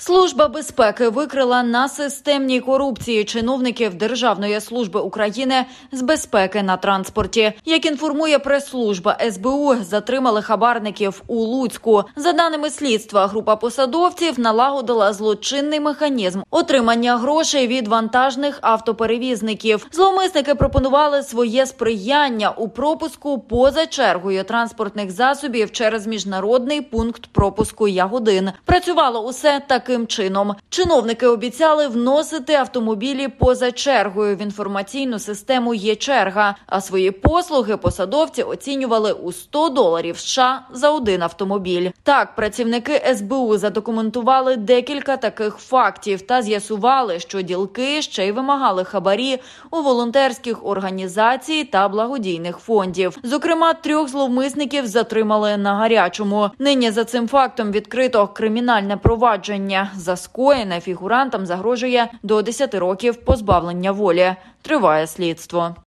Служба безпеки викрила на системній корупції чиновників Державної служби України з безпеки на транспорті. Як інформує прес-служба СБУ, затримали хабарників у Луцьку. За даними слідства, група посадовців налагодила злочинний механізм отримання грошей від вантажних автоперевізників. Зловмисники пропонували своє сприяння у пропуску поза чергою транспортних засобів через міжнародний пункт пропуску Ягодин. Працювало усе таким чином. Чиновники обіцяли вносити автомобілі поза чергою в інформаційну систему «Є-черга», а свої послуги посадовці оцінювали у $100 США за один автомобіль. Так, працівники СБУ задокументували декілька таких фактів та з'ясували, що ділки ще й вимагали хабарі у волонтерських організацій та благодійних фондів. Зокрема, 3 зловмисників затримали на гарячому. Нині за цим фактом відкрито кримінальне провадження. За скоєне фігурантам загрожує до 10 років позбавлення волі. Триває слідство.